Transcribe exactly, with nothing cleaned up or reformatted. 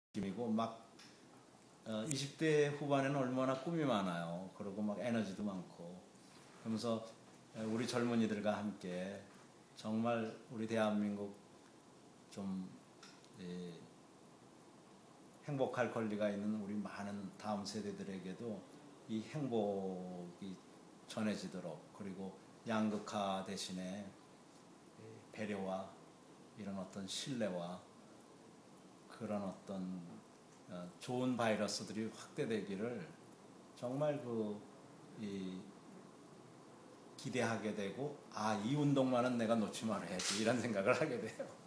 느낌이고 막 어, 이십 대 후반에는 얼마나 꿈이 많아요. 그리고 막 에너지도 많고 그러면서 우리 젊은이들과 함께 정말 우리 대한민국 좀 예, 행복할 권리가 있는 우리 많은 다음 세대들에게도 이 행복이 전해지도록 그리고 양극화 대신에 배려와 이런 어떤 신뢰와 그런 어떤 좋은 바이러스들이 확대되기를 정말 그 이 기대하게 되고 아, 이 운동만은 내가 놓지 말아야지 이런 생각을 하게 돼요.